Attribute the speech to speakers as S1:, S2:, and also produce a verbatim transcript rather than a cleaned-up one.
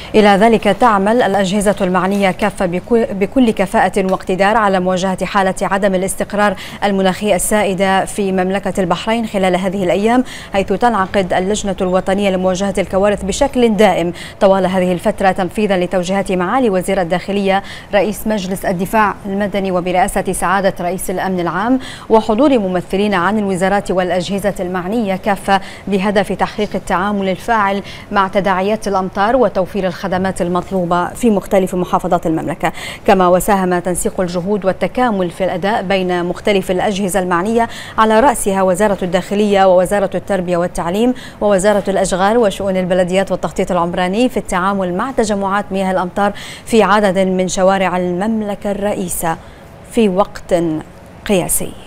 S1: إلى ذلك تعمل الأجهزة المعنية كافة بكل كفاءة واقتدار على مواجهة حالة عدم الاستقرار المناخي السائدة في مملكة البحرين خلال هذه الأيام، حيث تنعقد اللجنة الوطنية لمواجهة الكوارث بشكل دائم طوال هذه الفترة تنفيذا لتوجيهات معالي وزير الداخلية رئيس مجلس الدفاع المدني وبرئاسة سعادة رئيس الأمن العام وحضور ممثلين عن الوزارات والأجهزة المعنية كافة بهدف تحقيق التعامل الفاعل مع تداعيات الأمطار وتوفير الخدمات المطلوبة في مختلف محافظات المملكة. كما وساهم تنسيق الجهود والتكامل في الأداء بين مختلف الأجهزة المعنية على رأسها وزارة الداخلية ووزارة التربية والتعليم ووزارة الأشغال وشؤون البلديات والتخطيط العمراني في التعامل مع تجمعات مياه الأمطار في عدد من شوارع المملكة الرئيسة في وقت قياسي.